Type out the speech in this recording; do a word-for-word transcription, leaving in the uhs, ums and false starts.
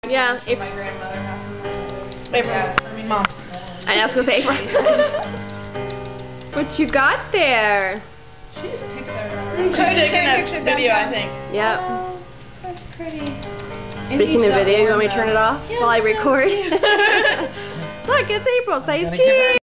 Yeah. April. My grandmother has April. Yeah, I mean, Mom. I asked with April. What you got there? She's picked her. She's taking a video, I think. Yep. Oh, that's pretty. Speaking of video, you want me to turn it off Yeah, while I record? yeah. Look, it's April. Say Gonna give her cheese.